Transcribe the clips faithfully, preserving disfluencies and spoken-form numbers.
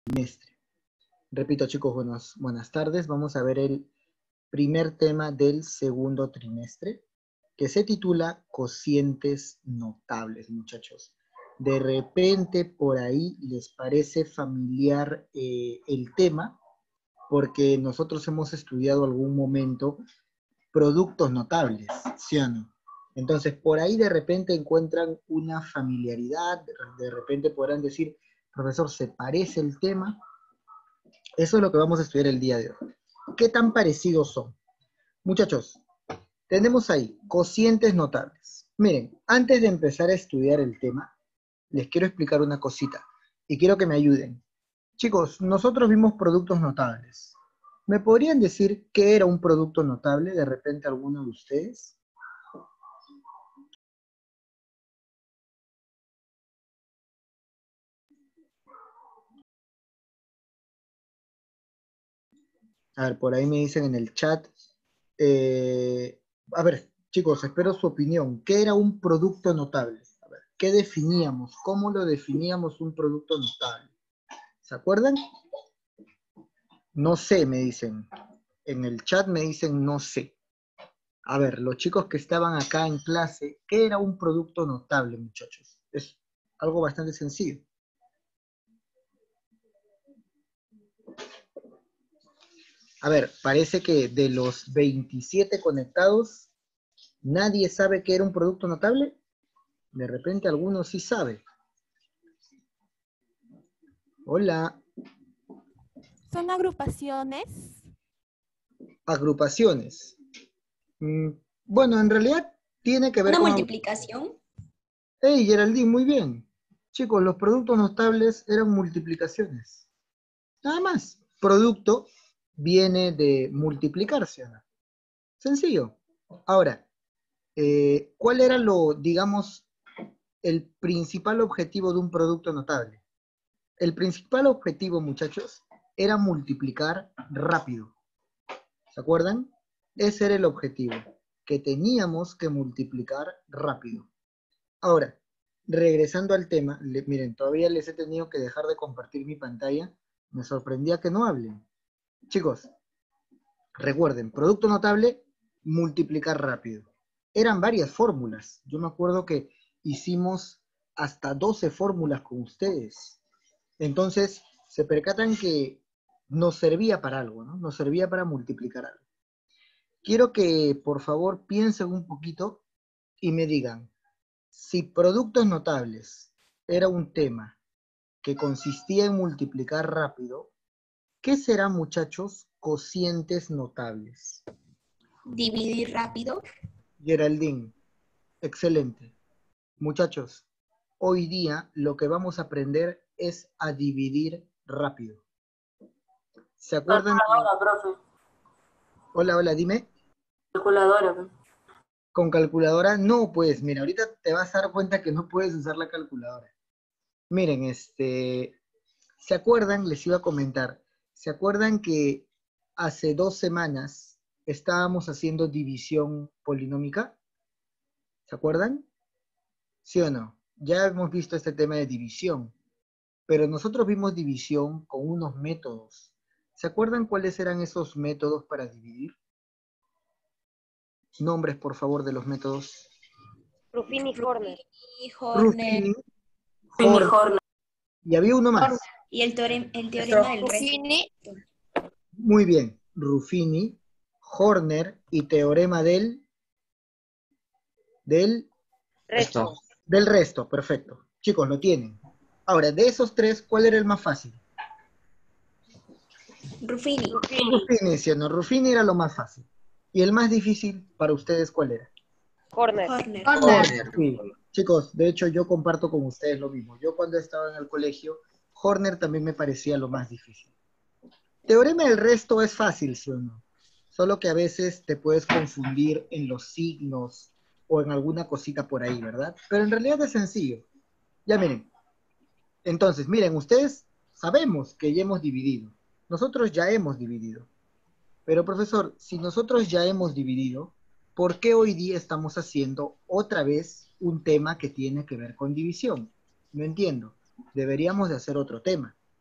trimestre. Repito, chicos, buenos, buenas tardes. Vamos a ver el primer tema del segundo trimestre, que se titula Cocientes Notables, muchachos. De repente, por ahí les parece familiar eh, el tema, porque nosotros hemos estudiado algún momento productos notables, ¿sí o no? Entonces, por ahí de repente encuentran una familiaridad, de repente podrán decir, profesor, ¿se parece el tema? Eso es lo que vamos a estudiar el día de hoy. ¿Qué tan parecidos son? Muchachos, tenemos ahí cocientes notables. Miren, antes de empezar a estudiar el tema, les quiero explicar una cosita y quiero que me ayuden. Chicos, nosotros vimos productos notables. ¿Me podrían decir qué era un producto notable de repente alguno de ustedes? A ver, por ahí me dicen en el chat. Eh, a ver, chicos, espero su opinión. ¿Qué era un producto notable? A ver, ¿qué definíamos? ¿Cómo lo definíamos un producto notable? ¿Se acuerdan? No sé, me dicen. En el chat me dicen no sé. A ver, los chicos que estaban acá en clase, ¿qué era un producto notable, muchachos? Es algo bastante sencillo. A ver, parece que de los veintisiete conectados, nadie sabe qué era un producto notable. De repente algunos sí sabe. Hola. ¿Son agrupaciones? Agrupaciones. Mm, bueno, en realidad tiene que ver ¿Una con... multiplicación? Hey, Geraldine, muy bien. Chicos, los productos notables eran multiplicaciones. Nada más. Producto viene de multiplicarse, ¿no? Sencillo. Ahora, eh, ¿cuál era lo, digamos, el principal objetivo de un producto notable? El principal objetivo, muchachos, era multiplicar rápido. ¿Se acuerdan? Ese era el objetivo, que teníamos que multiplicar rápido. Ahora, regresando al tema, le, miren, todavía les he tenido que dejar de compartir mi pantalla. Me sorprendía que no hablen. Chicos, recuerden, producto notable, multiplicar rápido. Eran varias fórmulas. Yo me acuerdo que hicimos hasta doce fórmulas con ustedes. Entonces, se percatan que nos servía para algo, ¿no? Nos servía para multiplicar algo. Quiero que, por favor, piensen un poquito y me digan, si productos notables era un tema que consistía en multiplicar rápido, ¿qué serán, muchachos, cocientes notables? Dividir rápido. Geraldine, excelente. Muchachos, hoy día lo que vamos a aprender es a dividir rápido. ¿Se acuerdan? Calculadora, profe. Hola, hola, dime. Calculadora, profe. ¿Con calculadora? No, pues, mira, ahorita te vas a dar cuenta que no puedes usar la calculadora. Miren, este, ¿se acuerdan? Les iba a comentar. ¿Se acuerdan que hace dos semanas estábamos haciendo división polinómica? ¿Se acuerdan? ¿Sí o no? Ya hemos visto este tema de división, pero nosotros vimos división con unos métodos. ¿Se acuerdan cuáles eran esos métodos para dividir? Nombres, por favor, de los métodos. Ruffini y Horner. Y Horner. Ruffini, Fini Horner, Horner. y había uno más. Y el teorema, el teorema del resto. Ruffini. Muy bien, Ruffini, Horner y teorema del, del, Resto. del resto, perfecto. Chicos, lo tienen. Ahora, de esos tres, ¿cuál era el más fácil? Ruffini. Ruffini, ¿sí o no? Ruffini era lo más fácil. ¿Y el más difícil para ustedes cuál era? Horner. Horner. Horner. Sí. Chicos, de hecho yo comparto con ustedes lo mismo. Yo cuando estaba en el colegio, Horner también me parecía lo más difícil. Teorema del resto es fácil, ¿sí o no? Solo que a veces te puedes confundir en los signos o en alguna cosita por ahí, ¿verdad? Pero en realidad es sencillo. Ya miren. Entonces, miren, ustedes sabemos que ya hemos dividido. Nosotros ya hemos dividido. Pero profesor, si nosotros ya hemos dividido, ¿por qué hoy día estamos haciendo otra vez un tema que tiene que ver con división? No entiendo. Deberíamos de hacer otro tema.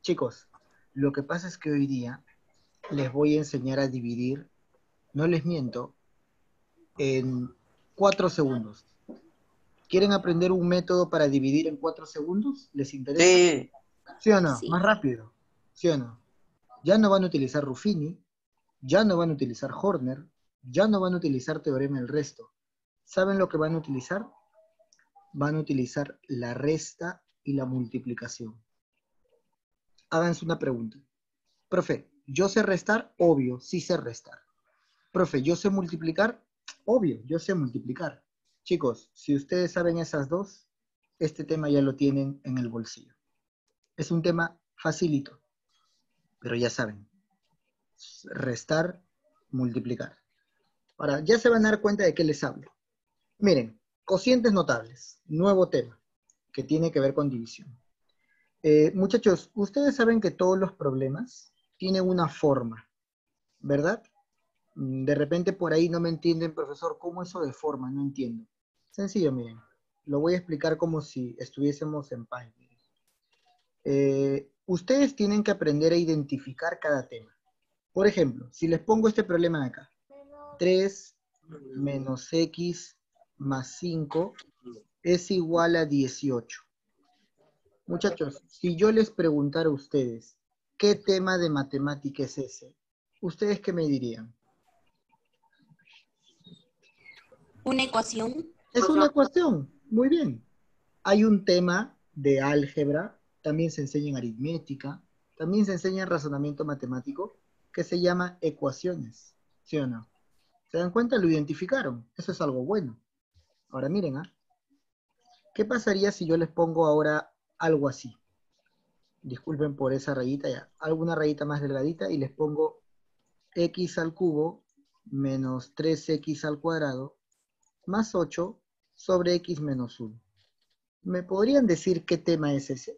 Chicos, lo que pasa es que hoy día les voy a enseñar a dividir, no les miento, en cuatro segundos. ¿Quieren aprender un método para dividir en cuatro segundos? ¿Les interesa? Sí. ¿Sí o no? Sí. Más rápido. ¿Sí o no? Ya no van a utilizar Ruffini, ya no van a utilizar Horner, ya no van a utilizar teorema del resto. ¿Saben lo que van a utilizar? Van a utilizar la resta y la multiplicación. Háganse una pregunta. Profe, ¿yo sé restar? Obvio, sí sé restar. Profe, ¿yo sé multiplicar? Obvio, yo sé multiplicar. Chicos, si ustedes saben esas dos, este tema ya lo tienen en el bolsillo. Es un tema facilito, pero ya saben. Restar, multiplicar. Ahora, ya se van a dar cuenta de qué les hablo. Miren, cocientes notables, nuevo tema, que tiene que ver con división. Eh, muchachos, ustedes saben que todos los problemas tienen una forma, ¿verdad? De repente por ahí no me entienden, profesor, ¿cómo eso de forma? No entiendo. Sencillo, miren. Lo voy a explicar como si estuviésemos en Python. Eh, ustedes tienen que aprender a identificar cada tema. Por ejemplo, si les pongo este problema de acá. tres menos x más cinco es igual a dieciocho. Muchachos, si yo les preguntara a ustedes, ¿qué tema de matemática es ese? ¿Ustedes qué me dirían? Una ecuación. Es una ecuación, muy bien. Hay un tema de álgebra, también se enseña en aritmética, también se enseña en razonamiento matemático, que se llama ecuaciones, ¿sí o no? ¿Se dan cuenta? Lo identificaron, eso es algo bueno. Ahora miren, ¿ah? ¿Qué pasaría si yo les pongo ahora algo así? Disculpen por esa rayita ya, alguna rayita más delgadita y les pongo x al cubo menos tres x al cuadrado más ocho sobre x menos uno. ¿Me podrían decir qué tema es ese?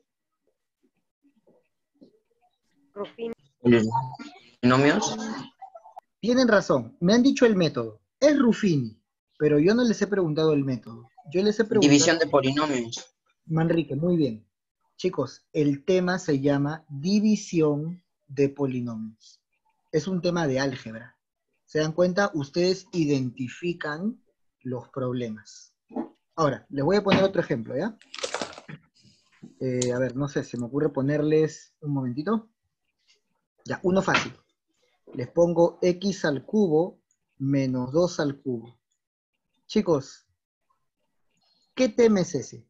Ruffini. ¿Binomios? Tienen razón, me han dicho el método. Es Ruffini, pero yo no les he preguntado el método. Yo les he preguntado... División de polinomios. Manrique, muy bien. Chicos, el tema se llama división de polinomios. Es un tema de álgebra. ¿Se dan cuenta? Ustedes identifican los problemas. Ahora, les voy a poner otro ejemplo, ¿ya? Eh, a ver, no sé, se me ocurre ponerles un momentito. Ya, uno fácil. Les pongo x al cubo menos dos al cubo. Chicos, ¿qué tema es ese?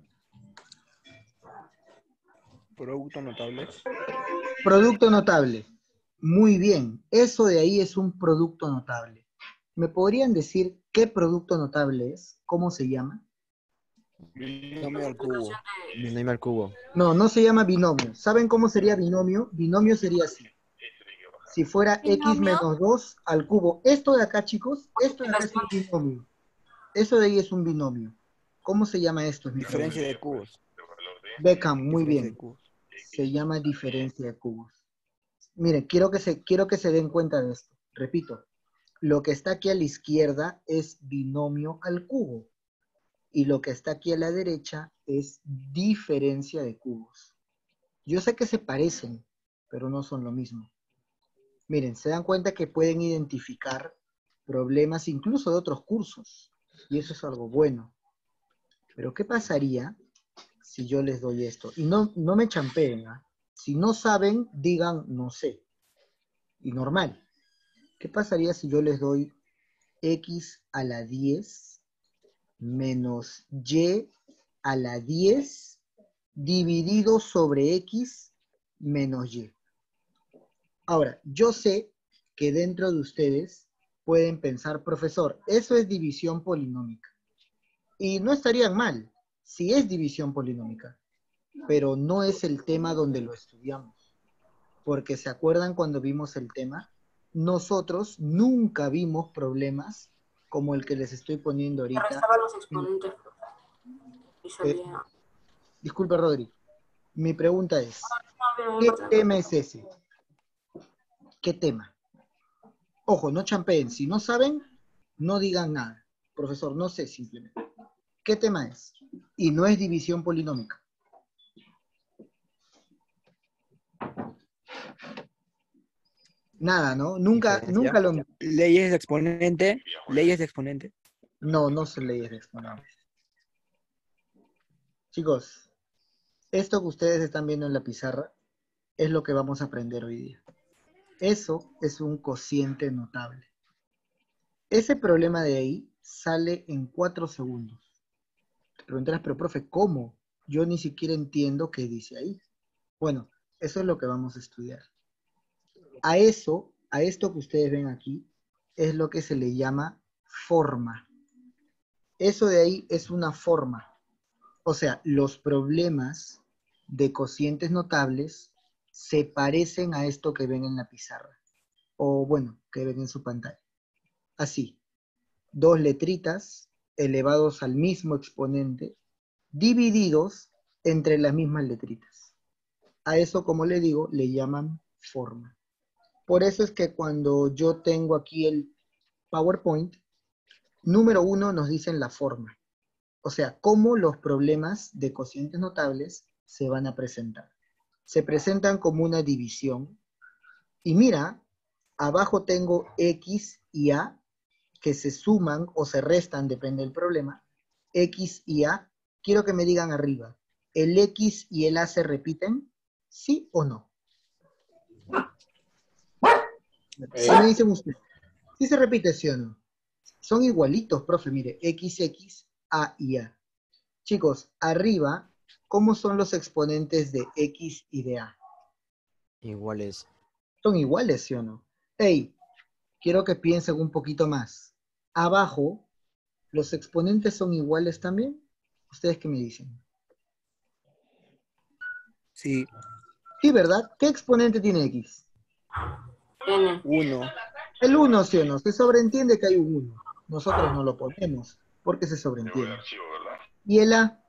Producto notable. Producto notable. Muy bien, eso de ahí es un producto notable. ¿Me podrían decir qué producto notable es? ¿Cómo se llama? Binomio al cubo. Binomio al cubo. No, no se llama binomio. ¿Saben cómo sería binomio? Binomio sería así. Si fuera x ¿Binomio? menos dos al cubo. Esto de acá, chicos, esto de acá es un binomio. Eso de ahí es un binomio. ¿Cómo se llama esto? Es mi Diferencia pregunta. de cubos. Beckham, muy Diferencia bien. de cubos. Se llama diferencia de cubos. Miren, quiero que, se, quiero que se den cuenta de esto. Repito, lo que está aquí a la izquierda es binomio al cubo. Y lo que está aquí a la derecha es diferencia de cubos. Yo sé que se parecen, pero no son lo mismo. Miren, se dan cuenta que pueden identificar problemas incluso de otros cursos. Y eso es algo bueno. Pero ¿qué pasaría si yo les doy esto? Y no, no me champeen, ¿eh? Si no saben, digan no sé. Y normal. ¿Qué pasaría si yo les doy x a la diez menos y a la diez dividido sobre x menos y? Ahora, yo sé que dentro de ustedes pueden pensar, profesor, eso es división polinómica. Y no estarían mal, si es división polinómica, pero no es el tema donde lo estudiamos. Porque ¿se acuerdan cuando vimos el tema? Nosotros nunca vimos problemas como el que les estoy poniendo Se ahorita. restaban los exponentes. Y Eh, salía. disculpe, Rodri. Mi pregunta es, No, ¿qué no, no, tema es ese? ¿Qué tema? Ojo, no champeen. Si no saben, no digan nada. Profesor, no sé simplemente. ¿Qué tema es? Y no es división polinómica. Nada, ¿no? Nunca, Diferencia. nunca lo... Leyes de exponente. Leyes de exponente. No, no son leyes de exponentes. Chicos, esto que ustedes están viendo en la pizarra es lo que vamos a aprender hoy día. Eso es un cociente notable. Ese problema de ahí sale en cuatro segundos. Te preguntarás, pero profe, ¿cómo? Yo ni siquiera entiendo qué dice ahí. Bueno, eso es lo que vamos a estudiar. A eso, a esto que ustedes ven aquí, es lo que se le llama forma. Eso de ahí es una forma. O sea, los problemas de cocientes notables se parecen a esto que ven en la pizarra. O bueno, que ven en su pantalla. Así, dos letritas elevados al mismo exponente, divididos entre las mismas letritas. A eso, como le digo, le llaman forma. Por eso es que cuando yo tengo aquí el PowerPoint, número uno nos dicen la forma. O sea, cómo los problemas de cocientes notables se van a presentar. Se presentan como una división. Y mira, abajo tengo X y A, que se suman o se restan, depende del problema. X y A. Quiero que me digan arriba, ¿el X y el A se repiten? ¿Sí o no? ¿Qué me dicen ustedes? ¿Sí se repite, sí o no? Son igualitos, profe, mire, X, X, A y A. Chicos, arriba, ¿cómo son los exponentes de X y de A? Iguales. Son iguales, ¿sí o no? Hey, quiero que piensen un poquito más. Abajo, ¿los exponentes son iguales también? ¿Ustedes qué me dicen? Sí. Sí, ¿verdad? ¿Qué exponente tiene X? N. Uno. El uno, ¿sí o no? Se sobreentiende que hay un uno. Nosotros no lo ponemos porque se sobreentiende. ¿Y el A?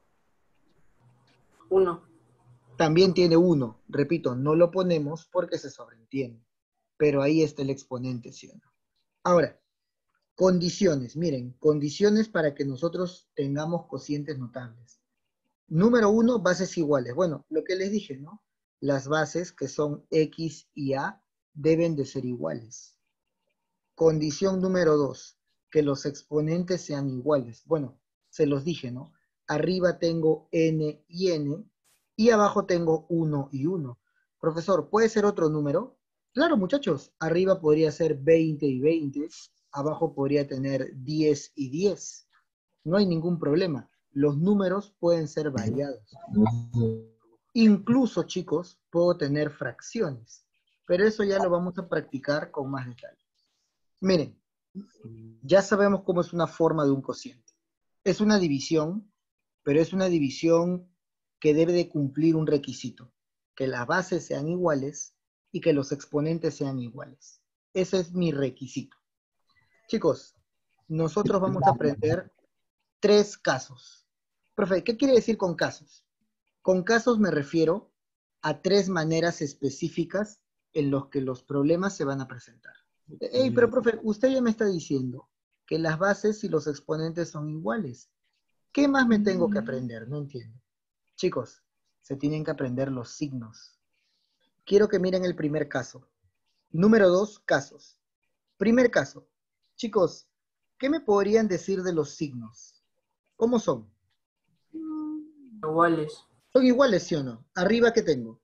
uno. También tiene uno. Repito, no lo ponemos porque se sobreentiende. Pero ahí está el exponente, ¿sí o no? Ahora, condiciones. Miren, condiciones para que nosotros tengamos cocientes notables. Número uno, bases iguales. Bueno, lo que les dije, ¿no? Las bases que son X y A deben de ser iguales. Condición número dos, que los exponentes sean iguales. Bueno, se los dije, ¿no? Arriba tengo N y N y abajo tengo uno y uno. Profesor, ¿puede ser otro número? Claro, muchachos. Arriba podría ser veinte y veinte. Abajo podría tener diez y diez. No hay ningún problema. Los números pueden ser variados. Incluso, chicos, puedo tener fracciones. Pero eso ya lo vamos a practicar con más detalle. Miren, ya sabemos cómo es una forma de un cociente. Es una división, pero es una división que debe de cumplir un requisito, que las bases sean iguales y que los exponentes sean iguales. Ese es mi requisito. Chicos, nosotros vamos a aprender tres casos. Profe, ¿qué quiere decir con casos? Con casos me refiero a tres maneras específicas en los que los problemas se van a presentar. Ey, pero profe, usted ya me está diciendo que las bases y los exponentes son iguales. ¿Qué más me tengo que aprender? No entiendo. Chicos, se tienen que aprender los signos. Quiero que miren el primer caso. Número dos, casos. Primer caso. Chicos, ¿qué me podrían decir de los signos? ¿Cómo son? Iguales. ¿Son iguales, sí o no? ¿Arriba qué tengo?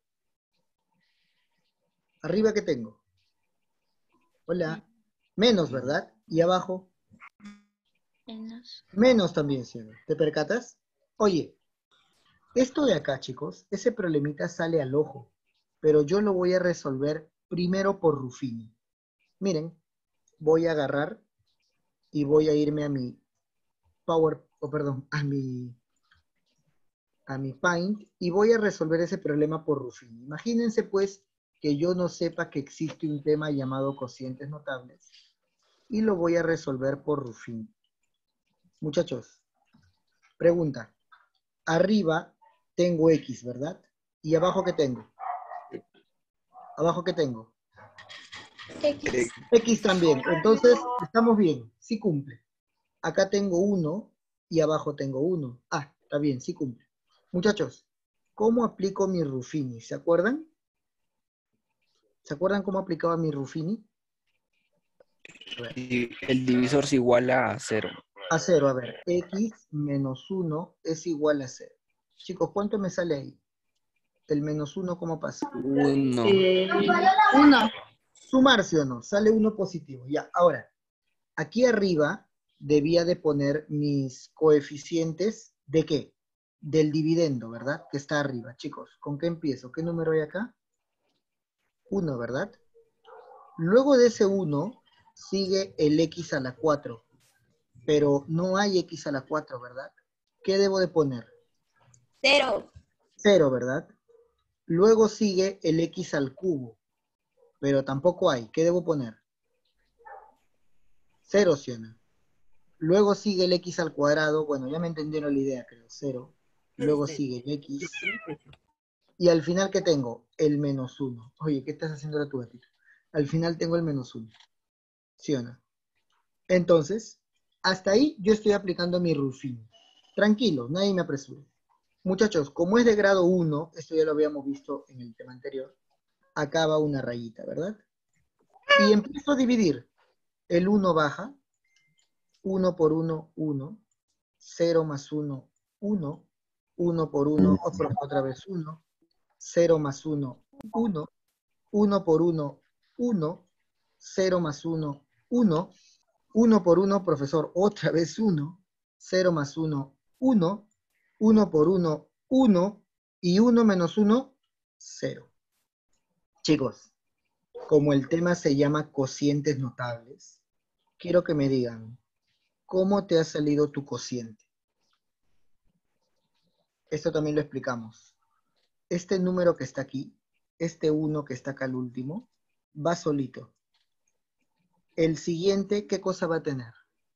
¿Arriba qué tengo? Hola. Menos, ¿verdad? ¿Y abajo? Menos. Menos también, ¿sí o no? ¿Te percatas? Oye, esto de acá, chicos, ese problemita sale al ojo, pero yo lo voy a resolver primero por Ruffini. Miren, voy a agarrar y voy a irme a mi Power, o perdón, a mi, a mi Paint y voy a resolver ese problema por Ruffini. Imagínense pues que yo no sepa que existe un tema llamado cocientes notables y lo voy a resolver por Ruffini. Muchachos, pregunta. Arriba tengo X, ¿verdad? ¿Y abajo qué tengo? ¿Abajo qué tengo? X. X también. Entonces, estamos bien. Sí cumple. Acá tengo uno y abajo tengo uno. Ah, está bien, sí cumple. Muchachos, ¿cómo aplico mi Ruffini? ¿Se acuerdan? ¿Se acuerdan cómo aplicaba mi Ruffini? Di- El divisor es igual a cero. A cero, a ver. X menos uno es igual a cero. Chicos, ¿cuánto me sale ahí? El menos uno, ¿cómo pasa? Uno. Uno. Sumar, ¿sí o no? Sale uno positivo. Ya, ahora, aquí arriba debía de poner mis coeficientes ¿de qué? Del dividendo, ¿verdad? Que está arriba. Chicos, ¿con qué empiezo? ¿Qué número hay acá? uno, ¿verdad? Luego de ese uno sigue el x a la cuatro. Pero no hay x a la cuatro, ¿verdad? ¿Qué debo de poner? Cero. cero, ¿verdad? Luego sigue el x al cubo. Pero tampoco hay. ¿Qué debo poner? cero, ¿sí o no? Luego sigue el x al cuadrado. Bueno, ya me entendieron la idea, creo. cero. Luego sigue el x. Y al final, ¿qué tengo? El menos uno. Oye, ¿qué estás haciendo ahora tú, gatito? Al final tengo el menos uno. ¿Sí o no? Entonces, hasta ahí yo estoy aplicando mi Ruffini. Tranquilo, nadie me apresure. Muchachos, como es de grado uno, esto ya lo habíamos visto en el tema anterior, acá va una rayita, ¿verdad? Y empiezo a dividir. El uno baja, uno por uno, uno, cero más uno, uno, uno por uno, otra vez uno, cero más uno, uno, uno por uno, uno, cero más uno, uno, uno por uno, profesor, otra vez uno, cero más uno, uno, uno por uno, uno, y uno menos uno, cero. Chicos, como el tema se llama cocientes notables, quiero que me digan, ¿cómo te ha salido tu cociente? Esto también lo explicamos. Este número que está aquí, este uno que está acá al último, va solito. El siguiente, ¿qué cosa va a tener?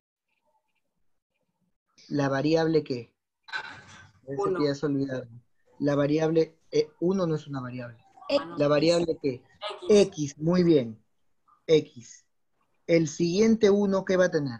La variable ¿qué? Ese que ya se olvidaron. La variable uno no es una variable. La variable ¿qué? X, muy bien. X. El siguiente uno, ¿qué va a tener?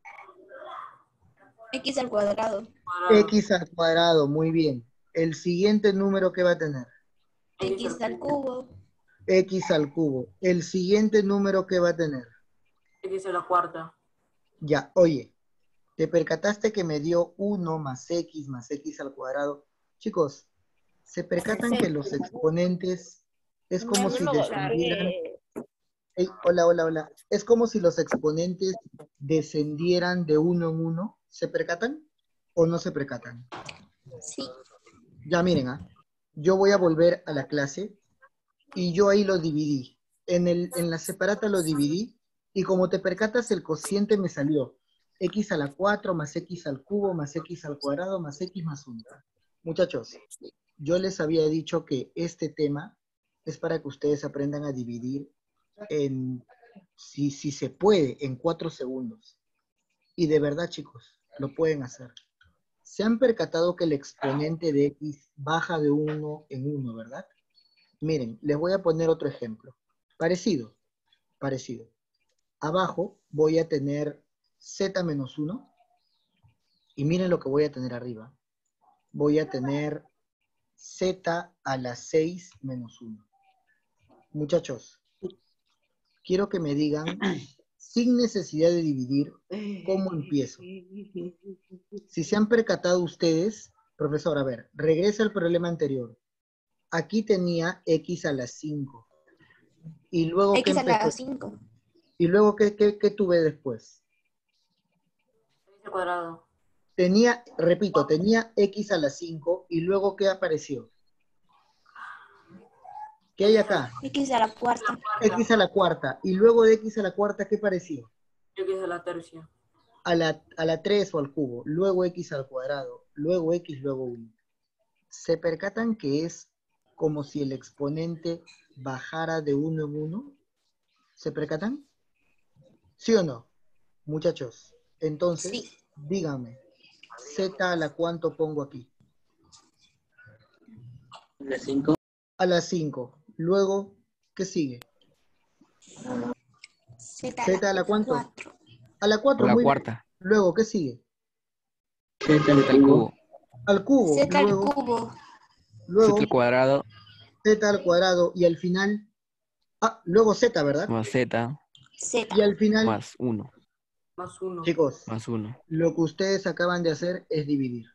X al cuadrado. X al cuadrado, muy bien. El siguiente número, ¿qué va a tener? X al cubo. X al cubo. El siguiente número, ¿qué va a tener? X a la cuarta. Ya, oye, ¿te percataste que me dio uno más X más X al cuadrado? Chicos, ¿se percatan que los exponentes es como si descendieran? Ey, hola, hola, hola. Es como si los exponentes descendieran de uno en uno. ¿Se percatan o no se percatan? Sí. Ya miren, ¿ah? Yo voy a volver a la clase y yo ahí lo dividí. En, el, en la separata lo dividí y como te percatas el cociente me salió x a la cuatro más x al cubo más x al cuadrado más x más uno. Muchachos, yo les había dicho que este tema es para que ustedes aprendan a dividir en, si, si se puede, en cuatro segundos. Y de verdad, chicos, lo pueden hacer. ¿Se han percatado que el exponente de x baja de uno en uno, verdad? Miren, les voy a poner otro ejemplo. Parecido, parecido. Abajo voy a tener z menos uno. Y miren lo que voy a tener arriba. Voy a tener z a la seis menos uno. Muchachos, quiero que me digan, sin necesidad de dividir, ¿cómo empiezo? Si se han percatado ustedes, profesor, a ver, regresa al problema anterior. Aquí tenía x a la cinco. Y luego, ¿qué X a empezó? la cinco. Y luego, ¿qué, qué, qué tuve después? X al cuadrado. Tenía, repito, tenía x a la cinco. Y luego, ¿qué apareció? ¿Qué hay acá? X a la cuarta. X a la cuarta. Y luego de x a la cuarta, ¿qué pareció? X a la tercia. A la, a la tres o al cubo. Luego x al cuadrado. Luego x, luego uno. ¿Se percatan que es como si el exponente bajara de uno en uno? ¿Se percatan? ¿Sí o no? Muchachos, entonces, Sí. díganme, z a la cuánto pongo aquí? La cinco. A la cinco. Luego, ¿qué sigue? Z Z a la cuánto? cuatro. A la cuatro, La muy bien. cuarta. Luego, ¿qué sigue? Z al Z al cubo. cubo. Al cubo. Z al Luego, cubo. luego Z al cuadrado. z al cuadrado. Y al final, Ah, luego Z, ¿verdad? más Z, Z. Y al final, más uno, Más uno. chicos, más uno. lo que ustedes acaban de hacer es dividir.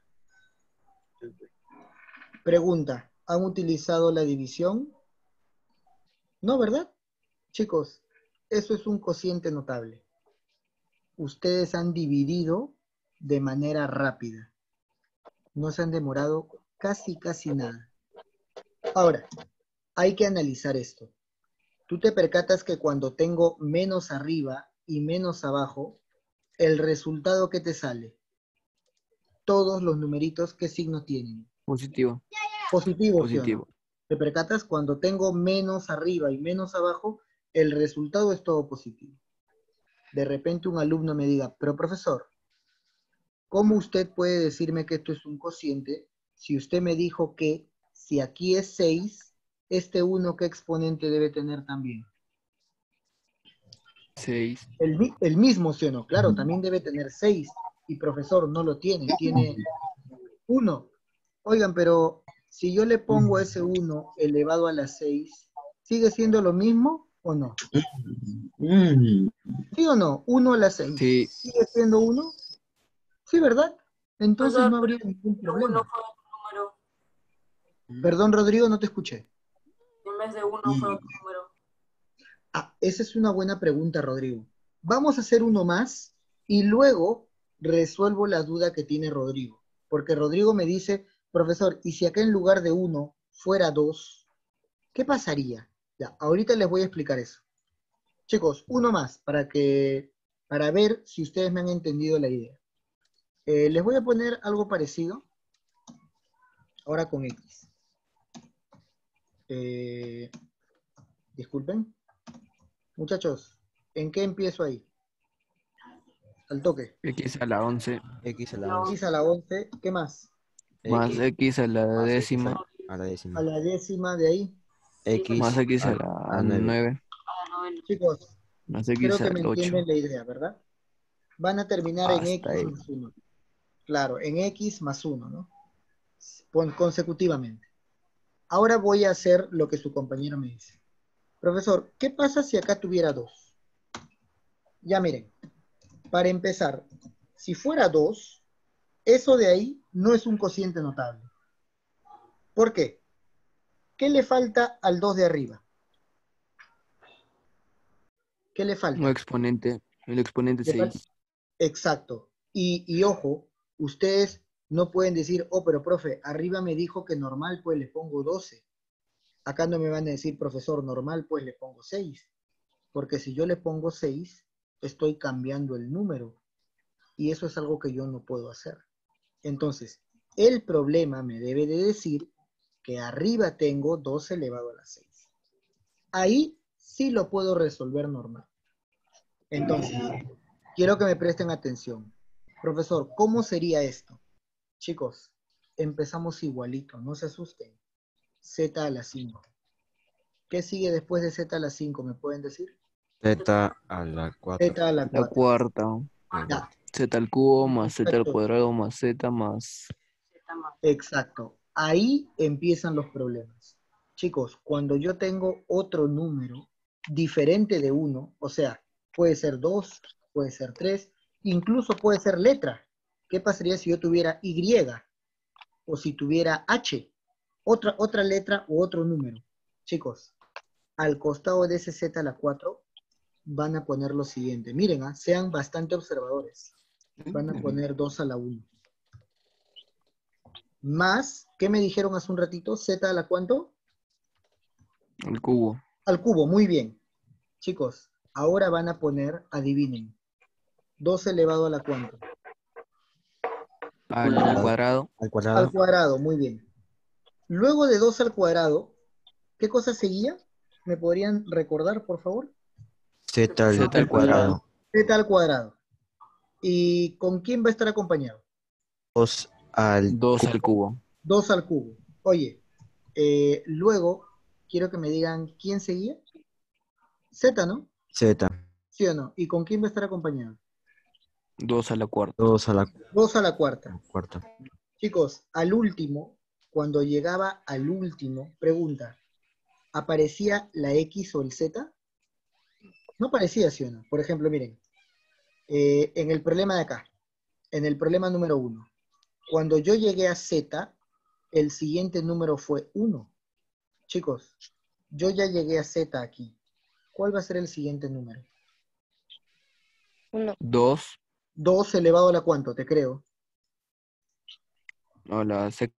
Pregunta, ¿han utilizado la división? No, ¿verdad? Chicos, eso es un cociente notable. Ustedes han dividido de manera rápida. No se han demorado casi, casi nada. Ahora, hay que analizar esto. Tú te percatas que cuando tengo menos arriba y menos abajo, el resultado que te sale, todos los numeritos, ¿qué signo tienen? Positivo, Positivo, ¿sí o no? positivo. ¿Te percatas? Cuando tengo menos arriba y menos abajo, el resultado es todo positivo. De repente un alumno me diga, pero profesor, ¿cómo usted puede decirme que esto es un cociente si usted me dijo que si aquí es seis, este uno, ¿qué exponente debe tener también? seis, El, mi- el mismo, ¿sí o no? Claro, también debe tener seis. Y profesor, no lo tiene, tiene uno. Oigan, pero si yo le pongo ese uno elevado a la seis, ¿sigue siendo lo mismo o no? Mm, ¿Sí o no? uno a la seis. sí, ¿Sigue siendo uno? Sí, ¿verdad? Entonces Profesor, no habría ningún pero uno problema. fue otro número. Perdón, Rodrigo, no te escuché. En vez de uno fue otro número. Ah, esa es una buena pregunta, Rodrigo. Vamos a hacer uno más y luego resuelvo la duda que tiene Rodrigo. Porque Rodrigo me dice, profesor, ¿y si acá en lugar de uno fuera dos, qué pasaría? Ya, ahorita les voy a explicar eso. Chicos, uno más para que, para ver si ustedes me han entendido la idea. Eh, les voy a poner algo parecido, ahora con X. Eh, disculpen. Muchachos, ¿en qué empiezo ahí? Al toque. X a la once, X a la La once. X a la once, ¿qué más? más X X a la más X décima, a, a la A décima. la décima de ahí. X más X a, a a la la nueve. nueve, a la novena. Chicos, más creo X que me al ocho, entienden la idea, ¿verdad? Van a terminar en hasta X ahí. más uno. Claro, en X más uno, ¿no? Con- consecutivamente. Ahora voy a hacer lo que su compañero me dice. Profesor, ¿qué pasa si acá tuviera dos? Ya miren, para empezar, si fuera dos, eso de ahí no es un cociente notable. ¿Por qué? ¿Qué le falta al dos de arriba? ¿Qué le Un falta? exponente, el exponente Le falta- seis. Exacto. Y, y ojo, ustedes no pueden decir, oh, pero profe, arriba me dijo que normal, pues le pongo doce. Acá no me van a decir, profesor, normal, pues le pongo seis. Porque si yo le pongo seis, estoy cambiando el número. Y eso es algo que yo no puedo hacer. Entonces, el problema me debe de decir que arriba tengo dos elevado a la seis. Ahí sí lo puedo resolver normal. Entonces, quiero que me presten atención. Profesor, ¿cómo sería esto? Chicos, empezamos igualito, no se asusten. Z a la cinco. ¿Qué sigue después de Z a la cinco? ¿Me pueden decir? Z a la cuatro. Z a la La cuatro. cuarta, Ya, Z al cubo, más Z al exacto, cuadrado, más Z, más... Z más. exacto. Ahí empiezan los problemas. Chicos, cuando yo tengo otro número diferente de uno, o sea, puede ser dos, puede ser tres, incluso puede ser letra. ¿Qué pasaría si yo tuviera Y o si tuviera H? Otra, otra letra u otro número. Chicos, al costado de ese Z a la cuatro van a poner lo siguiente. Miren, ¿ah? Sean bastante observadores. Van a poner dos a la uno. Más, ¿qué me dijeron hace un ratito? ¿Z a la cuánto? El cubo, Al cubo, muy bien. Chicos, ahora van a poner, adivinen, dos elevado a la cuánto. al Cuadrado. cuadrado, Al Al cuadrado. cuadrado, muy bien. Luego de dos al cuadrado, ¿qué cosa seguía? ¿Me podrían recordar, por favor? Z al, Z al al cuadrado, Z al cuadrado. ¿Y con quién va a estar acompañado? dos al dos al cubo, dos al cubo. Oye, eh, luego quiero que me digan quién seguía. Z, ¿no? Z. ¿Sí o no? ¿Y con quién va a estar acompañado? dos a la cuarta, dos a la dos a la cuarta. cuarta. Chicos, al último, cuando llegaba al último, pregunta, aparecía la X o el Z? No aparecía, ¿sí o no? Por ejemplo, miren, eh, en el problema de acá, en el problema número uno, cuando yo llegué a Z, el siguiente número fue uno. Chicos, yo ya llegué a Z aquí. ¿Cuál va a ser el siguiente número? Uno. Dos. dos elevado a la cuánto, te creo. A la sexta.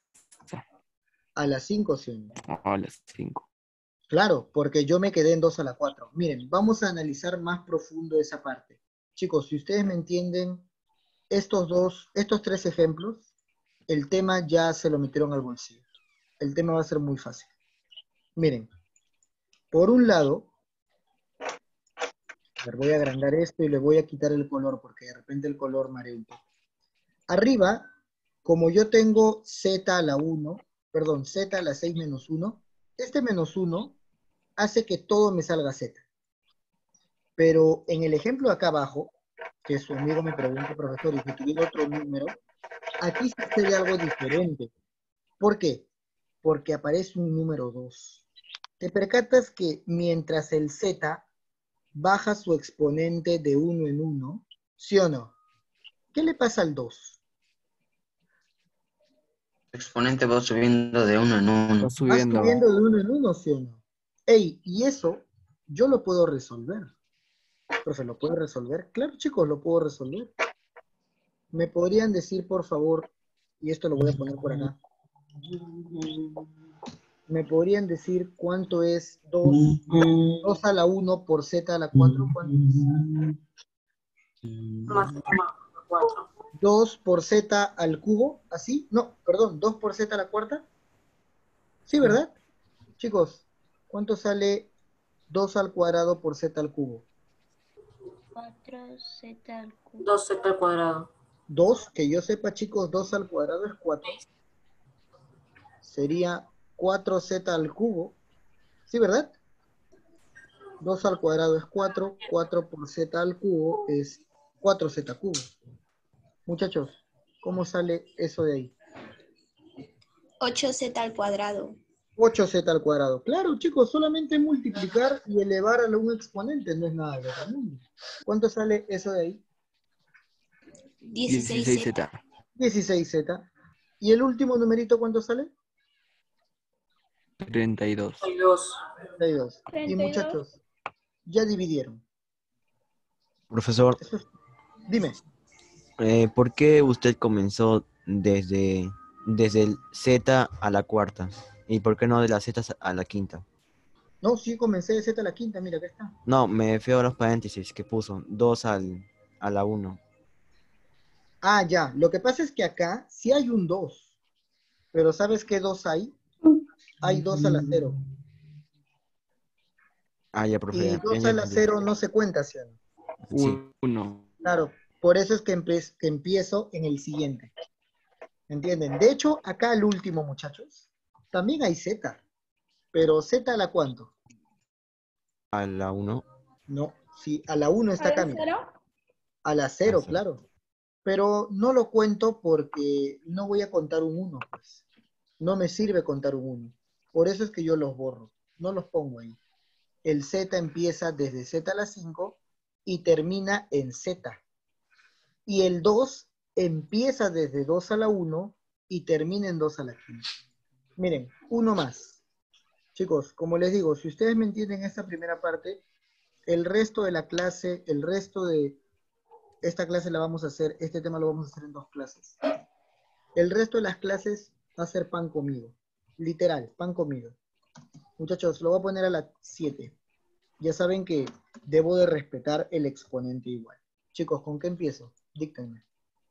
A la cinco, ¿sí o no? A las cinco. Claro, porque yo me quedé en dos a la cuatro. Miren, vamos a analizar más profundo esa parte. Chicos, si ustedes me entienden, estos dos, estos tres ejemplos, el tema ya se lo metieron al bolsillo. El tema va a ser muy fácil. Miren, por un lado, a ver, voy a agrandar esto y le voy a quitar el color, porque de repente el color marea un poco. Arriba, como yo tengo Z a la uno, perdón, Z a la seis menos uno, este menos uno hace que todo me salga Z. Pero en el ejemplo acá abajo, que su amigo me pregunta, profesor, y si tuviera otro número, aquí sucede algo diferente. ¿Por qué? Porque aparece un número dos. Te percatas que mientras el Z baja su exponente de uno en uno, ¿sí o no? ¿Qué le pasa al dos? El exponente va subiendo de uno en uno. Va Va subiendo. subiendo de uno en uno, ¿sí o no? Ey, y eso yo lo puedo resolver. Profe, ¿lo puedo resolver? Claro, chicos, lo puedo resolver. ¿Me podrían decir, por favor, y esto lo voy a poner por acá, ¿me podrían decir cuánto es dos, dos a la uno por Z a la cuatro? ¿Cuánto es? Más cuatro. dos por Z al cubo, ¿así? No, perdón, dos por Z a la cuarta. Sí, ¿verdad? Chicos, ¿cuánto sale dos al cuadrado por Z al cubo? cuatro Z al cubo. dos Z al cuadrado. dos, que yo sepa, chicos, dos al cuadrado es cuatro. Sería cuatro Z al cubo. ¿Sí, verdad? dos al cuadrado es cuatro. cuatro por Z al cubo es cuatro Z cubo. Muchachos, ¿cómo sale eso de ahí? ocho Z al cuadrado. ocho Z al cuadrado. Claro, chicos, solamente multiplicar y elevar a un exponente no es nada de otro mundo. ¿Cuánto sale eso de ahí? dieciséis dieciséis Z. Z. dieciséis Z. ¿Y el último numerito cuánto sale? treinta y dos. Hay dos. treinta y dos. Y muchachos, ya dividieron. Profesor, Eso es- Dime. eh, ¿por qué usted comenzó desde, desde el Z a la cuarta? ¿Y por qué no de la Z a la quinta? No, sí comencé de Z a la quinta, mira, acá está. No, me fui a los paréntesis que puso dos al, a la uno. Ah, ya. Lo que pasa es que acá sí hay un dos. Pero ¿sabes qué dos hay? Hay dos a la cero. Ah, ya, profe. Y ya- dos ya a la entendí. cero no se cuenta, ¿sí o no? Sí. Uno. Claro, por eso es que, empe- que empiezo en el siguiente. ¿Entienden? De hecho, acá al último, muchachos, también hay Z. Pero ¿Z a la cuánto? A la uno. No, sí, a la uno está acá, mira. A la cero, Ah, sí. claro. Pero no lo cuento porque no voy a contar un uno, pues. No me sirve contar un uno. Por eso es que yo los borro. No los pongo ahí. El Z empieza desde Z a la cinco y termina en Z. Y el dos empieza desde dos a la uno y termina en dos a la quince. Miren, uno más. Chicos, como les digo, si ustedes me entienden esta primera parte, el resto de la clase, el resto de esta clase la vamos a hacer, este tema lo vamos a hacer en dos clases. El resto de las clases va a ser pan comido. Literal, pan comido. Muchachos, lo voy a poner a las siete. Ya saben que debo de respetar el exponente igual. Chicos, ¿con qué empiezo? Díctenme.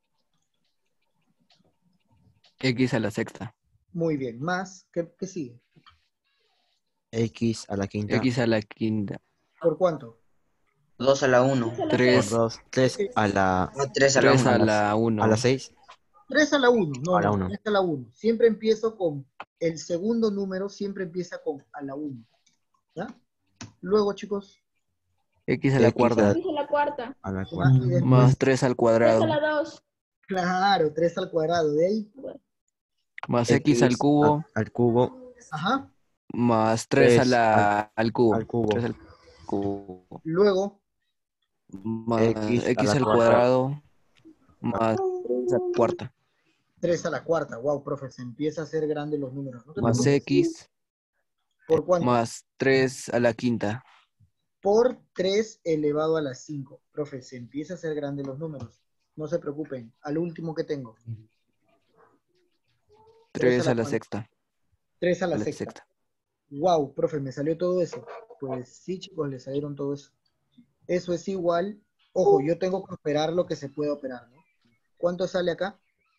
X a la sexta. Muy bien. Más, ¿qué, qué sigue? X a la quinta. X a la quinta. ¿Por cuánto? dos a la uno. Por tres. dos. tres a la, No, tres a la tres uno. a a las- la uno. a la seis. tres a la uno. No, A la no, uno. tres a la uno. Siempre empiezo con el segundo número, siempre empieza con a la uno. ¿Ya? Luego, chicos, X a la X cuarta. a, a la cuarta. a la y cuarta. después, Más tres al tres cuadrado. a la dos. claro, tres al cuadrado. De ahí, Más X al cubo. a- al cubo. ajá, Más tres a Tres la, al cubo. al cubo. tres al cubo. Luego, Más X a x la al cuarta. cuadrado. Más tres a la cuarta. tres a la cuarta. Wow, profe, se empieza a hacer grande los números. No te Más preocupes. x. ¿Por cuánto? Más tres a la quinta. Por tres elevado a la cinco. Profe, se empieza a hacer grande los números. No se preocupen. Al último que tengo. tres a la cuánto? sexta. tres a la A la sexta. sexta. Wow, profe, me salió todo eso. Pues sí, chicos, le salieron todo eso. Eso es igual. Ojo, yo tengo que operar lo que se puede operar, ¿no? ¿Cuánto sale acá?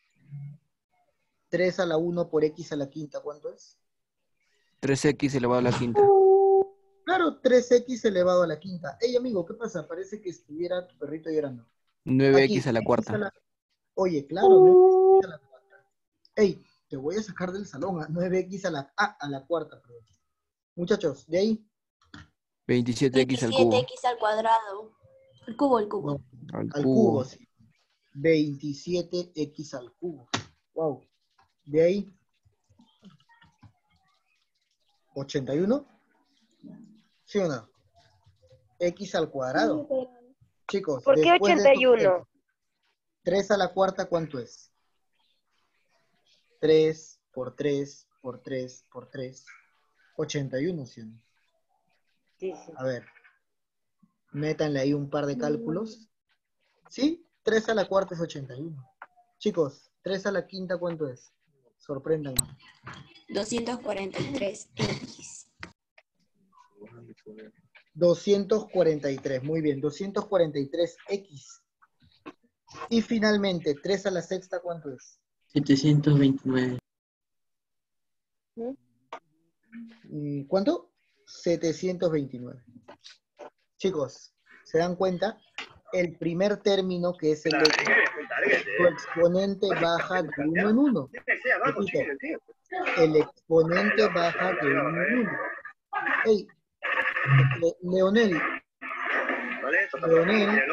tres a la uno por x a la quinta. ¿Cuánto es? tres x elevado a la quinta. Claro, tres x elevado a la quinta. Ey, amigo, ¿qué pasa? Parece que estuviera tu perrito llorando. nueve Aquí, x a la X cuarta. a la- Oye, claro, nueve x a la cuarta. Ey, te voy a sacar del salón a nueve x a la, ah, a la cuarta, perdón. Muchachos, de ahí. veintisiete x al cubo. veintisiete x al cuadrado. El cubo, el cubo. No, Al al cubo. cubo, sí. veintisiete x al cubo. Wow. De ahí. ochenta y uno. ¿Sí o no? X al cuadrado. Chicos, ¿Por qué después de ochenta y esto, uno? tres a la cuarta, ¿cuánto es? tres por tres por tres por tres. ochenta y uno, ¿sí o no? Sí, sí. A ver. Métanle ahí un par de cálculos. ¿Sí? tres a la cuarta es ochenta y uno. Chicos, tres a la quinta, ¿cuánto es? Sorpréndanme. doscientos cuarenta y tres x. doscientos cuarenta y tres, muy bien, doscientos cuarenta y tres x. Y finalmente, tres a la sexta, ¿cuánto es? setecientos veintinueve. Mm, ¿Cuánto? setecientos veintinueve. Chicos, ¿se dan cuenta? El primer término, que es el X, su exponente baja de uno en uno. Repito, el exponente baja de uno en uno. Hey, Le- Leonel, Leonel,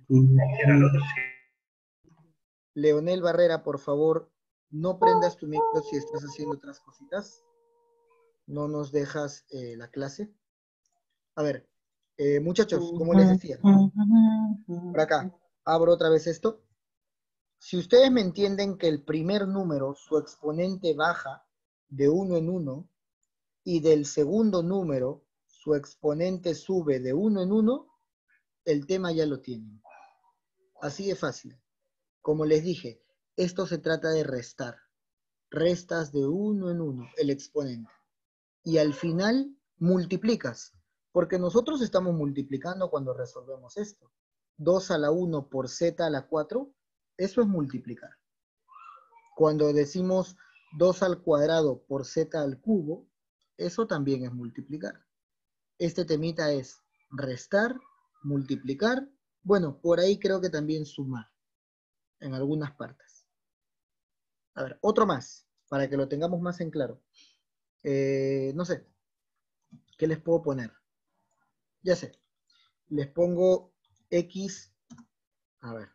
Leonel Barrera, por favor, no prendas tu micro si estás haciendo otras cositas. No nos dejas eh, la clase. A ver, eh, muchachos, como les decía, por acá, abro otra vez esto. Si ustedes me entienden que el primer número, su exponente baja de uno en uno, y del segundo número, su exponente sube de uno en uno, el tema ya lo tienen. Así de fácil. Como les dije, esto se trata de restar. Restas de uno en uno el exponente. Y al final multiplicas. Porque nosotros estamos multiplicando cuando resolvemos esto. dos a la uno por z a la cuatro, eso es multiplicar. Cuando decimos dos al cuadrado por z al cubo, eso también es multiplicar. Este temita es restar, multiplicar, bueno, por ahí creo que también sumar, en algunas partes. A ver, otro más, para que lo tengamos más en claro. Eh, no sé, ¿qué les puedo poner? Ya sé, les pongo x, a ver,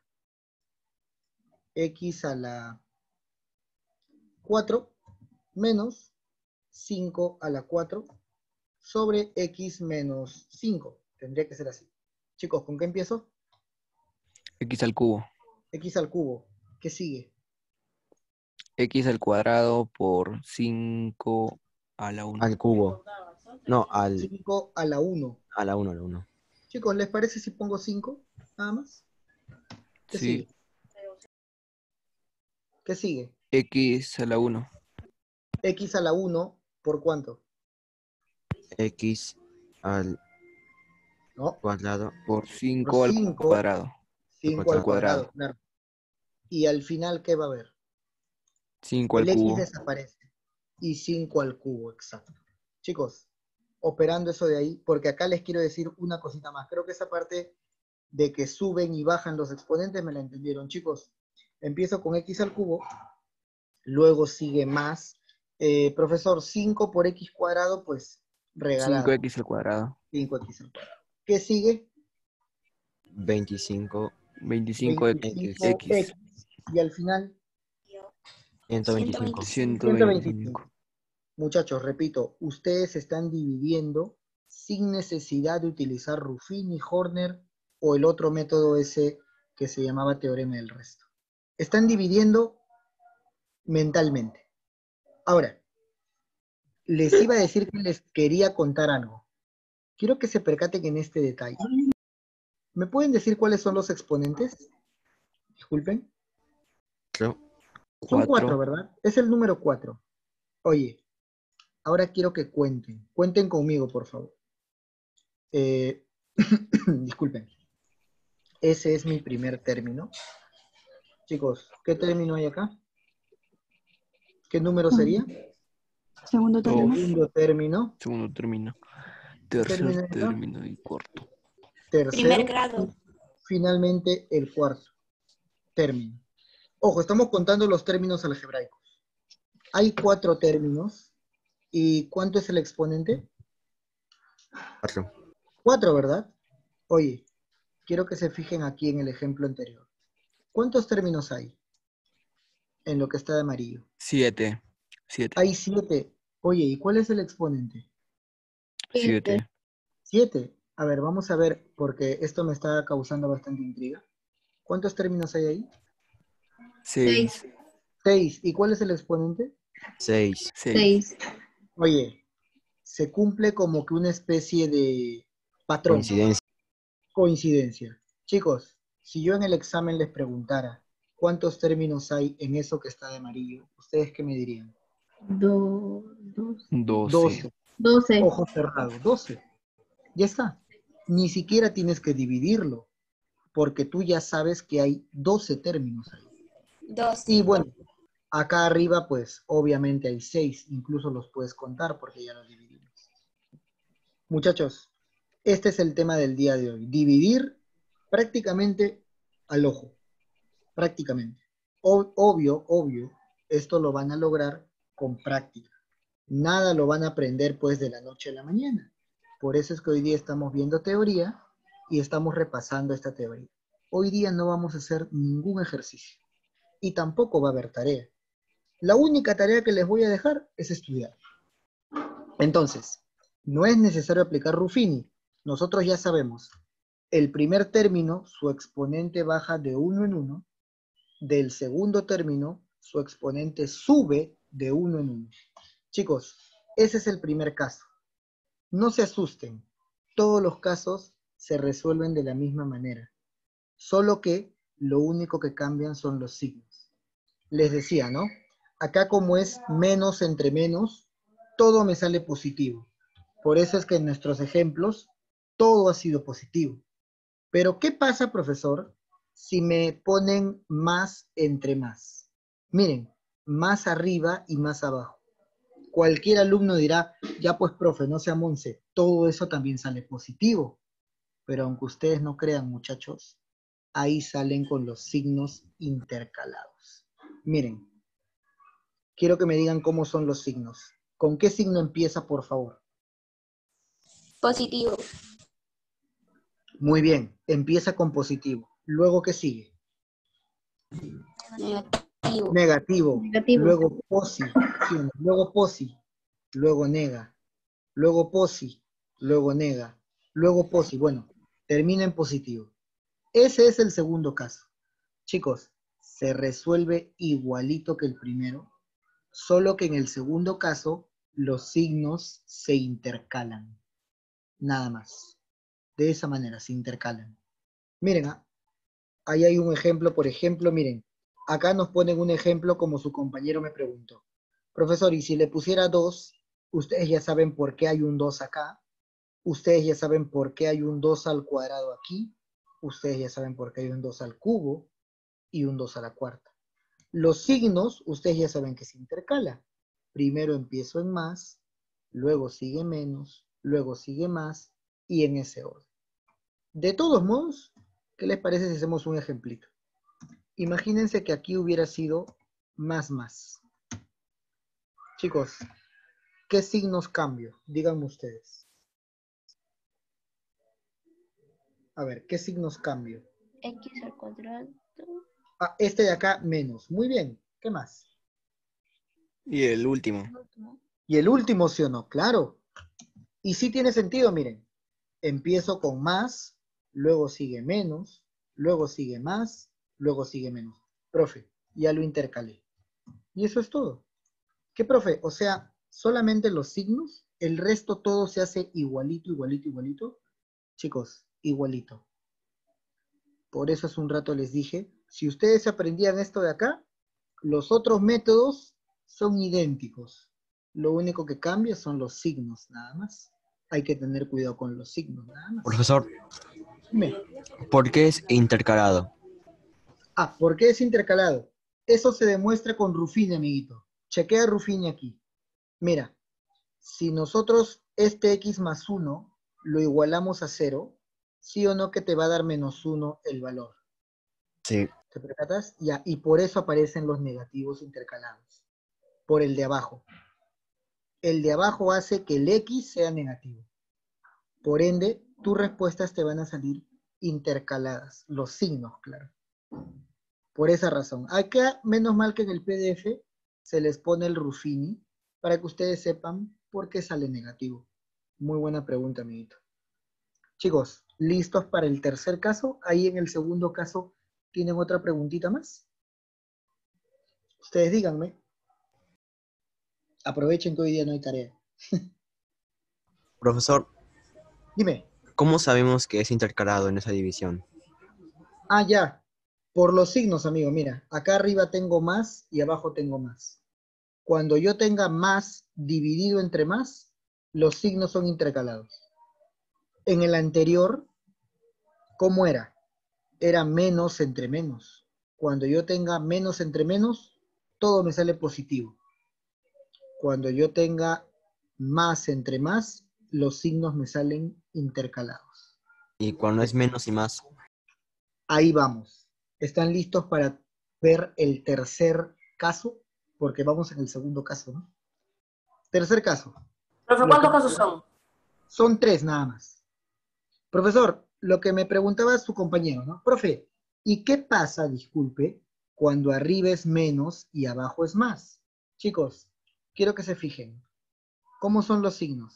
x a la cuatro menos cinco a la cuatro sobre x menos cinco. Tendría que ser así. Chicos, ¿con qué empiezo? X al cubo. X al cubo. ¿Qué sigue? X al cuadrado por cinco a la uno. Al cubo. No, al, cinco a la uno. a la uno, a la uno. Chicos, ¿les parece si pongo cinco? Nada más. ¿Qué Sí. sigue? ¿Qué sigue? X a la uno. X a la uno, ¿por cuánto? X al No, cuadrado. Por por cinco al cinco. cuadrado. cinco al cuadrado. cuadrado, claro. Y al final, ¿qué va a haber? cinco al El X cubo. desaparece. Y cinco al cubo, exacto. Chicos, operando eso de ahí, porque acá les quiero decir una cosita más. Creo que esa parte de que suben y bajan los exponentes me la entendieron. Chicos, empiezo con X al cubo, luego sigue más. Eh, profesor, cinco por X cuadrado, pues regalado. cinco x al cuadrado. cinco X al cuadrado. ¿Qué sigue? veinticinco. veinticinco veinticinco x. X. Y al final, ciento veinticinco. ciento veinticinco. ciento veinticinco. Muchachos, repito, ustedes están dividiendo sin necesidad de utilizar Ruffini, Horner o el otro método ese que se llamaba teorema del resto. Están dividiendo mentalmente. Ahora, les iba a decir que les quería contar algo. Quiero que se percaten en este detalle. ¿Me pueden decir cuáles son los exponentes? Disculpen. Creo. Son cuatro, Cuatro. ¿verdad? Es el número cuatro. Oye, ahora quiero que cuenten. Cuenten conmigo, por favor. Eh, disculpen. Ese es mi primer término. Chicos, ¿qué término hay acá? ¿Qué número sería? Segundo término. Segundo término. Segundo término. ¿Qué Tercer término hay acá? término y cuarto. Tercero. Primer grado. Finalmente, el cuarto término. Ojo, estamos contando los términos algebraicos. Hay cuatro términos. ¿Y cuánto es el exponente? Cuatro. Cuatro, ¿verdad? Oye, quiero que se fijen aquí en el ejemplo anterior. ¿Cuántos términos hay en lo que está de amarillo? Siete. Siete. Hay siete. Oye, ¿y cuál es el exponente? Siete. Siete. A ver, vamos a ver, porque esto me está causando bastante intriga. ¿Cuántos términos hay ahí? Seis. Seis. ¿Y cuál es el exponente? Seis. Seis. Oye, se cumple como que una especie de patrón. Coincidencia. Coincidencia. Chicos, si yo en el examen les preguntara cuántos términos hay en eso que está de amarillo, ¿ustedes qué me dirían? Do, dos, Doce. Doce. doce. Ojo cerrado, doce. Ya está. Ni siquiera tienes que dividirlo, porque tú ya sabes que hay doce términos ahí. doce. Y bueno, acá arriba pues obviamente hay seis, incluso los puedes contar porque ya los dividimos. Muchachos, este es el tema del día de hoy. Dividir prácticamente al ojo. Prácticamente. O- obvio, obvio, esto lo van a lograr con práctica. Nada lo van a aprender pues de la noche a la mañana. Por eso es que hoy día estamos viendo teoría y estamos repasando esta teoría. Hoy día no vamos a hacer ningún ejercicio y tampoco va a haber tarea. La única tarea que les voy a dejar es estudiar. Entonces, no es necesario aplicar Ruffini. Nosotros ya sabemos, el primer término, su exponente baja de uno en uno, del segundo término, su exponente sube de uno en uno. Chicos, ese es el primer caso. No se asusten, todos los casos se resuelven de la misma manera, solo que lo único que cambian son los signos. Les decía, ¿no? Acá como es menos entre menos, todo me sale positivo. Por eso es que en nuestros ejemplos todo ha sido positivo. Pero ¿qué pasa, profesor, si me ponen más entre más? Miren, más arriba y más abajo. Cualquier alumno dirá, ya pues, profe, no sea monse, todo eso también sale positivo. Pero aunque ustedes no crean, muchachos, ahí salen con los signos intercalados. Miren, quiero que me digan cómo son los signos. ¿Con qué signo empieza, por favor? Positivo. Muy bien, empieza con positivo. Luego, ¿qué sigue? Negativo. Negativo. Negativo. Luego posi. Sí, luego posi. Luego nega. Luego posi. Luego nega. Luego posi. Bueno, termina en positivo. Ese es el segundo caso. Chicos, se resuelve igualito que el primero, solo que en el segundo caso los signos se intercalan. Nada más. De esa manera se intercalan. Miren, ¿ah? Ahí hay un ejemplo, por ejemplo, miren, acá nos ponen un ejemplo como su compañero me preguntó. Profesor, y si le pusiera dos, ustedes ya saben por qué hay un dos acá, ustedes ya saben por qué hay un dos al cuadrado aquí, ustedes ya saben por qué hay un dos al cubo y un dos a la cuarta. Los signos, ustedes ya saben que se intercala. Primero empiezo en más, luego sigue menos, luego sigue más y en ese orden. De todos modos, ¿qué les parece si hacemos un ejemplito? Imagínense que aquí hubiera sido más más. Chicos, ¿qué signos cambio? Díganme ustedes. A ver, ¿qué signos cambio? X al cuadrado. Ah, este de acá menos. Muy bien. ¿Qué más? Y el último. Y el último, ¿sí o no? Claro. Y sí tiene sentido, miren. Empiezo con más, luego sigue menos, luego sigue más, luego sigue menos. Profe, ya lo intercalé. Y eso es todo. ¿Qué, profe? O sea, solamente los signos, el resto todo se hace igualito, igualito, igualito. Chicos, igualito. Por eso hace un rato les dije, si ustedes aprendían esto de acá, los otros métodos son idénticos. Lo único que cambia son los signos, nada más. Hay que tener cuidado con los signos, nada más. Profesor, Dime. ¿por qué es intercalado? Ah, ¿por qué es intercalado? Eso se demuestra con Ruffini, amiguito. Chequea Ruffini aquí. Mira, si nosotros este x más uno lo igualamos a cero, ¿sí o no que te va a dar menos uno el valor? Sí. ¿Te percatas? Ya, y por eso aparecen los negativos intercalados. Por el de abajo. El de abajo hace que el x sea negativo. Por ende, tus respuestas te van a salir intercaladas. Los signos, claro. Por esa razón. Acá, menos mal que en el P D F se les pone el Ruffini para que ustedes sepan por qué sale negativo. Muy buena pregunta, amiguito. Chicos, ¿listos para el tercer caso? Ahí en el segundo caso, ¿tienen otra preguntita más? Ustedes díganme. Aprovechen que hoy día no hay tarea. Profesor, Dime. ¿cómo sabemos que es intercalado en esa división? Ah, ya. Por los signos, amigo. Mira, acá arriba tengo más y abajo tengo más. Cuando yo tenga más dividido entre más, los signos son intercalados. En el anterior, ¿cómo era? Era menos entre menos. Cuando yo tenga menos entre menos, todo me sale positivo. Cuando yo tenga más entre más, los signos me salen intercalados. ¿Y cuando es menos y más? Ahí vamos. ¿Están listos para ver el tercer caso? Porque vamos en el segundo caso, ¿no? Tercer caso. Profe, ¿cuántos casos son? Son tres nada más. Profesor, lo que me preguntaba su compañero, ¿no? Profe, ¿y qué pasa, disculpe, cuando arriba es menos y abajo es más? Chicos, quiero que se fijen. ¿Cómo son los signos?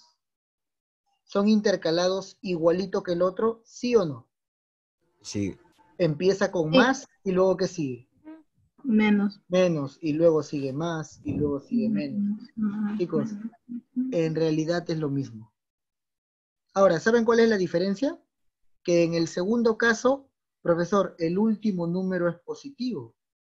¿Son intercalados igualito que el otro? ¿Sí o no? Sí. Empieza con Sí. más y luego ¿qué sigue? Menos. Menos y luego sigue más y luego sigue menos. Chicos, en realidad es lo mismo. Ahora, ¿saben cuál es la diferencia? Que en el segundo caso, profesor, el último número es positivo.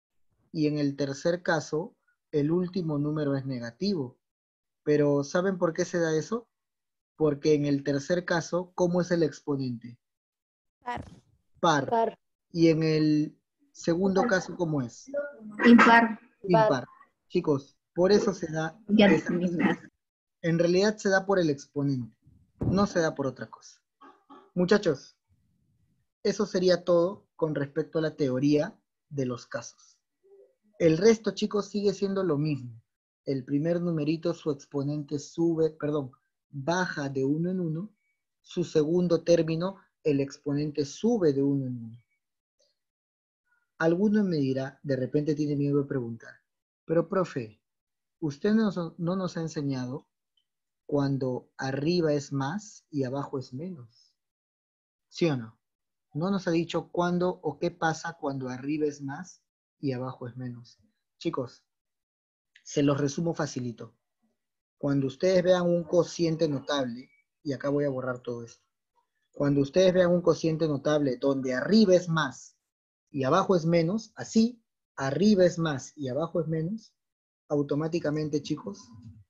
Y en el tercer caso, el último número es negativo. Pero ¿saben por qué se da eso? Porque en el tercer caso, ¿cómo es el exponente? Par. Par. Par. Y en el segundo caso, ¿cómo es? Impar. Impar. Chicos, por eso se da Ya esa entendí. cosa. En realidad se da por el exponente, no se da por otra cosa. Muchachos, eso sería todo con respecto a la teoría de los casos. El resto, chicos, sigue siendo lo mismo. El primer numerito, su exponente sube, perdón, baja de uno en uno. Su segundo término, el exponente sube de uno en uno. Alguno me dirá, de repente tiene miedo de preguntar, pero profe, usted nos, no nos ha enseñado cuando arriba es más y abajo es menos. ¿Sí o no? No nos ha dicho cuándo o qué pasa cuando arriba es más y abajo es menos. Chicos, se los resumo facilito. Cuando ustedes vean un cociente notable, y acá voy a borrar todo esto. Cuando ustedes vean un cociente notable donde arriba es más y abajo es menos, así, arriba es más y abajo es menos, automáticamente, chicos,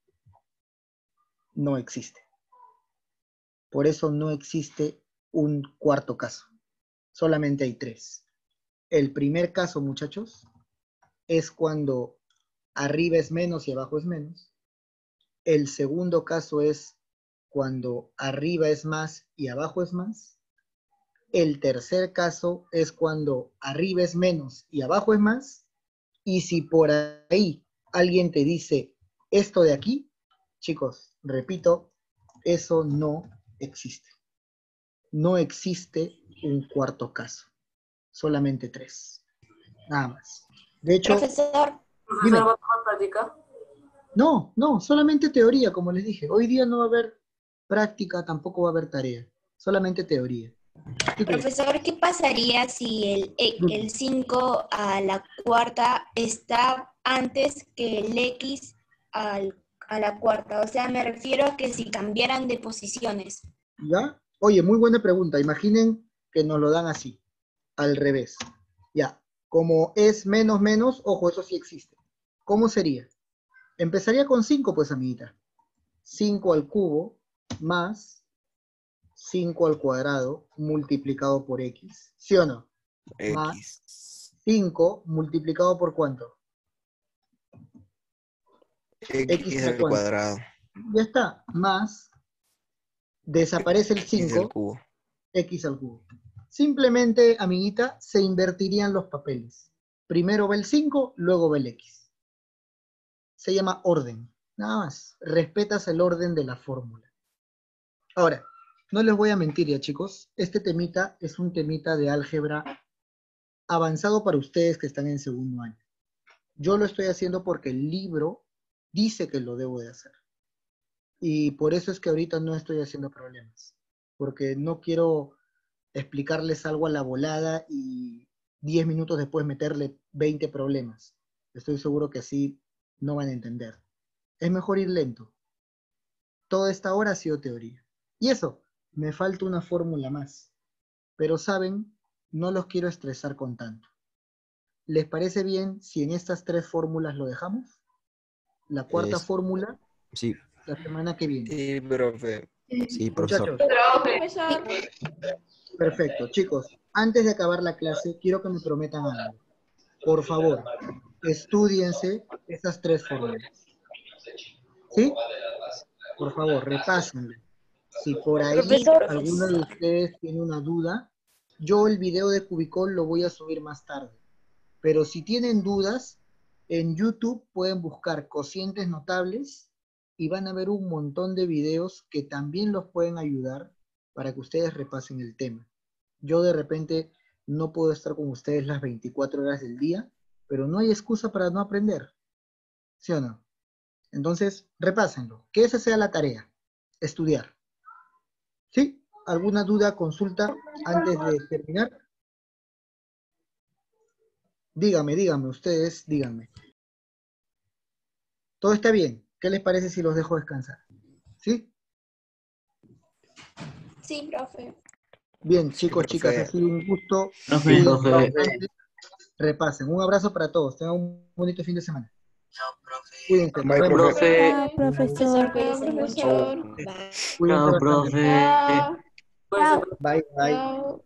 no existe. Por eso no existe un cuarto caso. Solamente hay tres. El primer caso, muchachos, es cuando arriba es menos y abajo es menos. El segundo caso es cuando arriba es más y abajo es más. El tercer caso es cuando arriba es menos y abajo es más. Y si por ahí alguien te dice esto de aquí, chicos, repito, eso no existe. No existe un cuarto caso. Solamente tres. Nada más. De hecho, Profesor, dime. Profesor, ¿va a tomar práctica? No, no, solamente teoría, como les dije. Hoy día no va a haber práctica, tampoco va a haber tarea. Solamente teoría. Chicos, Profesor, ¿qué pasaría si el, e- el cinco a la cuarta está antes que el X al- a la cuarta? O sea, me refiero a que si cambiaran de posiciones. ¿ya? Oye, muy buena pregunta. Imaginen que nos lo dan así, al revés. Ya, como es menos menos, ojo, eso sí existe. ¿Cómo sería? Empezaría con cinco, pues, amiguita. cinco al cubo más cinco al cuadrado multiplicado por X. ¿Sí o no? Más X. cinco multiplicado por ¿cuánto? X al al cuánto. cuadrado. Ya está. Más, desaparece el X al cinco, cubo. X al cubo. Simplemente, amiguita, se invertirían los papeles. Primero va el cinco, luego va el X. Se llama orden. Nada más. Respetas el orden de la fórmula. Ahora, no les voy a mentir ya, chicos. Este temita es un temita de álgebra avanzado para ustedes que están en segundo año. Yo lo estoy haciendo porque el libro dice que lo debo de hacer. Y por eso es que ahorita no estoy haciendo problemas. Porque no quiero explicarles algo a la volada y diez minutos después meterle veinte problemas. Estoy seguro que así no van a entender. Es mejor ir lento. Toda esta hora ha sido teoría. Y eso, me falta una fórmula más. Pero saben, no los quiero estresar con tanto. ¿Les parece bien si en estas tres fórmulas lo dejamos? La cuarta Es- fórmula, Sí, la semana que viene. Sí, profe. sí, profesor. Muchachos, Profesor. perfecto. Chicos, antes de acabar la clase, quiero que me prometan algo. Por favor, estúdiense esas tres fórmulas. ¿Sí? Por favor, repásenlo. Si por ahí Profesor. alguno de ustedes tiene una duda, yo el video de Cubicol lo voy a subir más tarde. Pero si tienen dudas, en YouTube pueden buscar cocientes notables y van a ver un montón de videos que también los pueden ayudar para que ustedes repasen el tema. Yo de repente no puedo estar con ustedes las veinticuatro horas del día, pero no hay excusa para no aprender. ¿Sí o no? Entonces, repásenlo. Que esa sea la tarea. Estudiar. ¿Sí? ¿Alguna duda, consulta antes de terminar? Dígame, dígame, ustedes, díganme. ¿Todo está bien? ¿Qué les parece si los dejo descansar? ¿Sí? Sí, profe. Bien, Sí, chicos, chicas, ha profe. sido un gusto. Profe, Cuídense profe. bastante. Repasen. Un abrazo para todos. Tengan un bonito fin de semana. Cuídense. Nos Bye, vemos. profe. Chao, Profesor, profesor. cuídese mucho. Bye. Cuídense Chao, bastante. profe. Chao. Pues, Chao. Bye, bye. Chao.